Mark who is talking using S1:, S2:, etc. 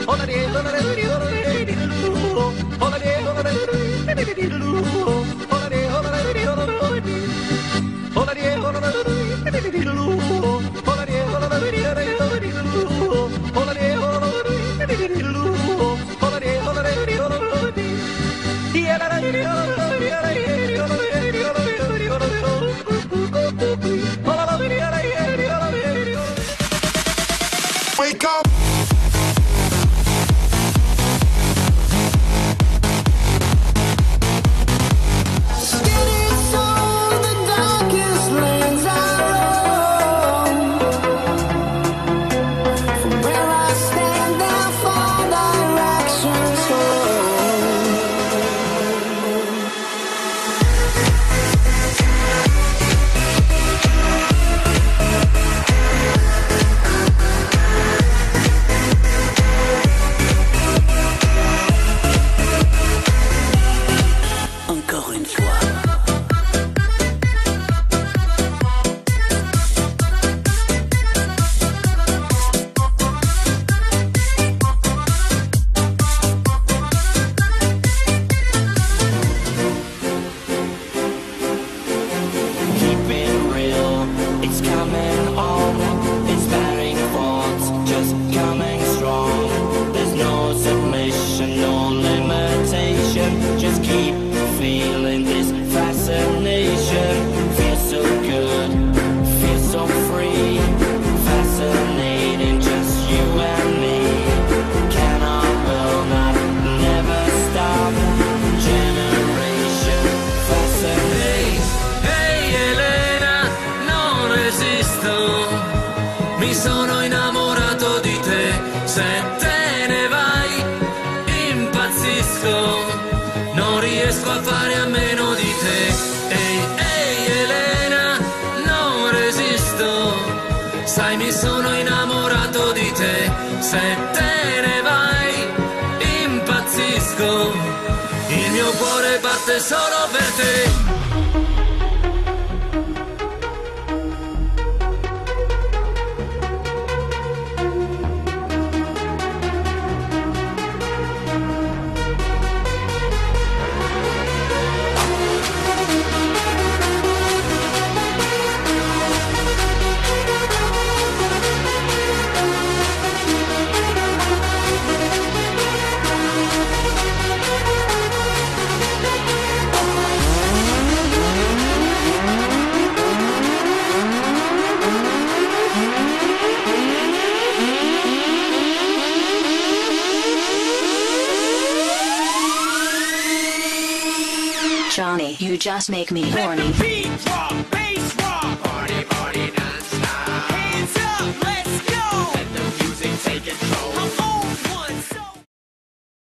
S1: Wake up!
S2: Mi sono innamorato di te, se te ne vai impazzisco, non riesco a fare a meno di te. Ehi, ehi Elena, non resisto, sai mi sono innamorato di te, se te ne vai impazzisco, il mio cuore batte solo per te.
S3: Johnny, you just make me horny.
S4: Beat drop, bass